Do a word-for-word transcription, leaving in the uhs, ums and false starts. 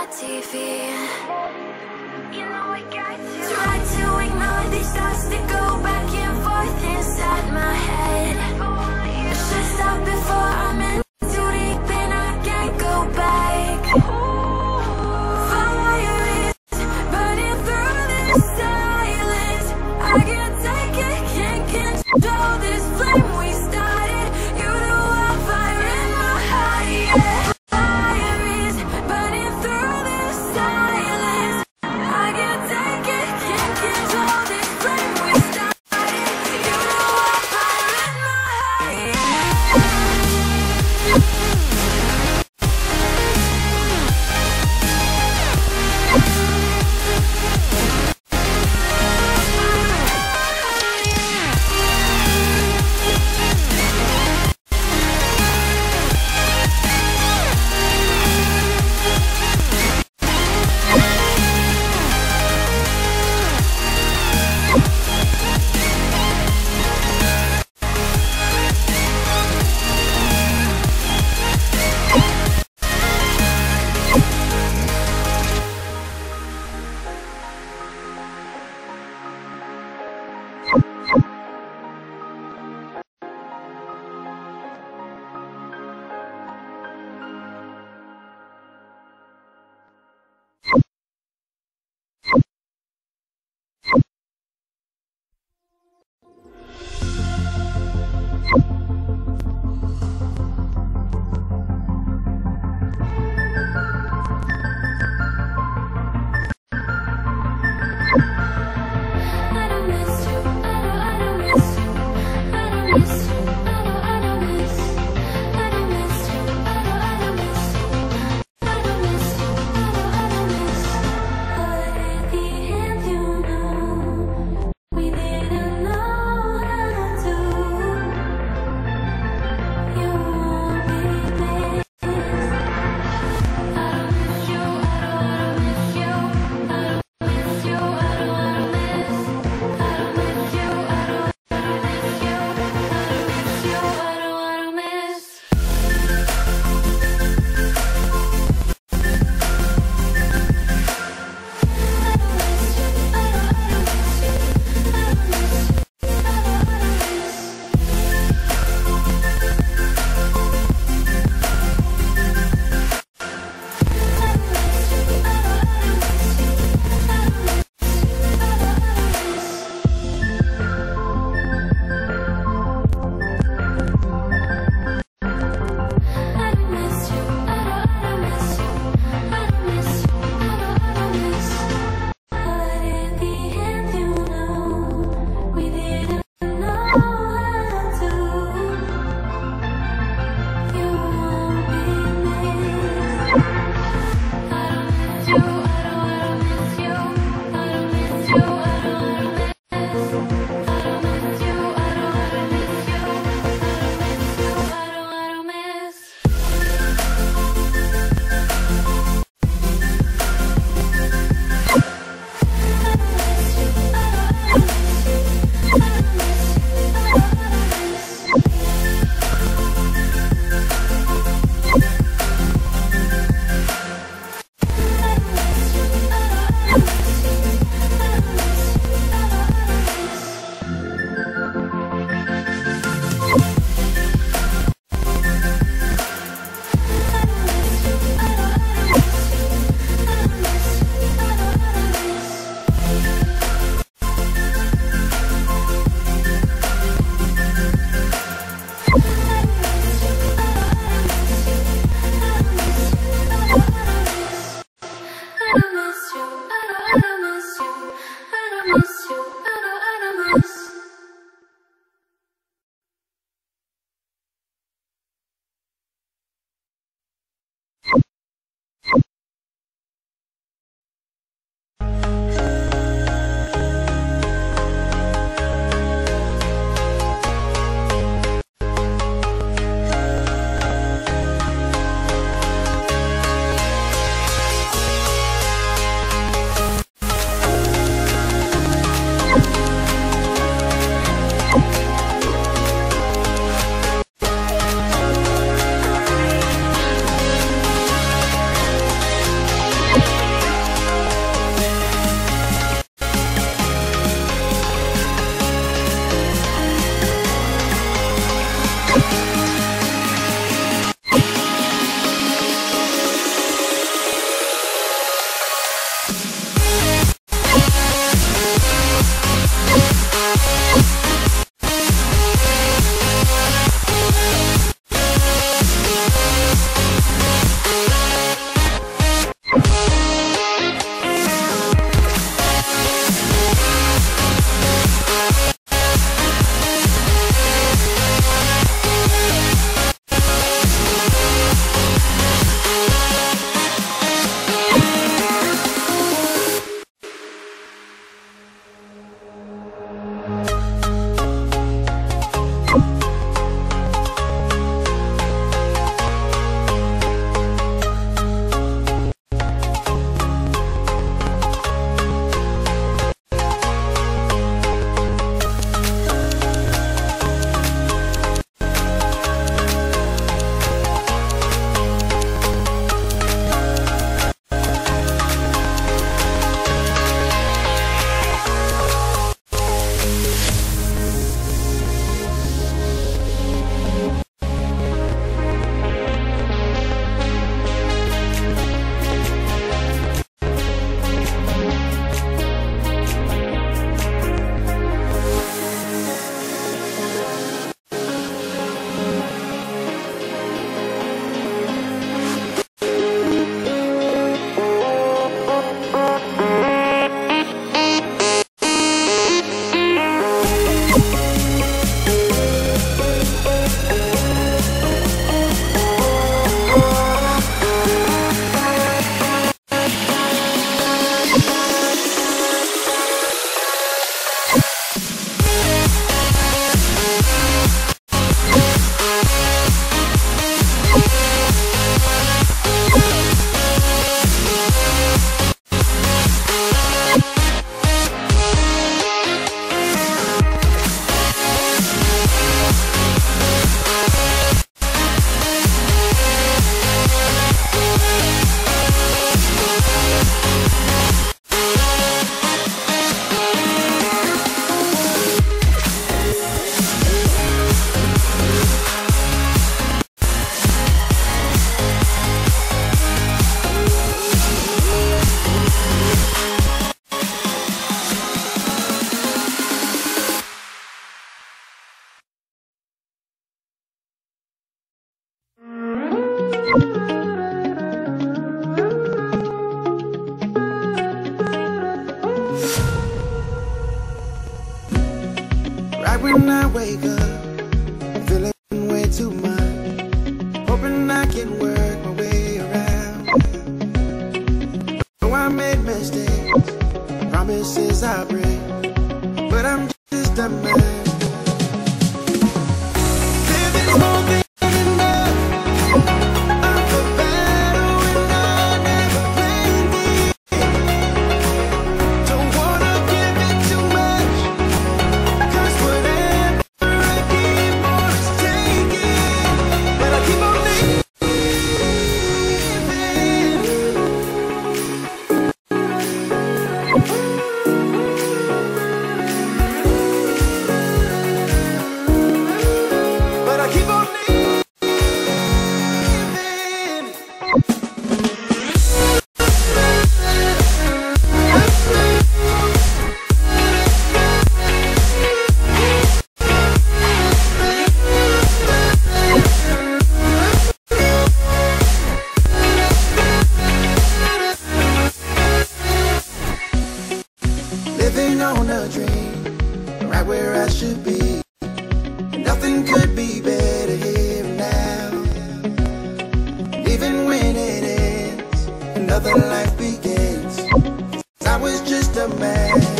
my T V. You know I got to try to ignore these thoughts that go back and forth inside my head. I should stop before I'm in too deep and I can't go back. Fire is burning through this silence. I can't take it, can't control this flame we started. You the wildfire in my heart, yeah. Fire is burning through this silence. I can't take it, can't control this flame we started. You the wildfire in my heart, yeah. when I wake up, feeling way too much, hoping I can work my way around. Know I made mistakes, promises I break, but I'm just a man. Living's more than enough. I'm the battle and I never played it. Don't wanna give it too much, 'cause whatever I give more is taken. But I keep on living. But I keep on living. Living on a dream, right where I should be. Nothing could be better here and now. And even when it ends, another life begins. I was just a man.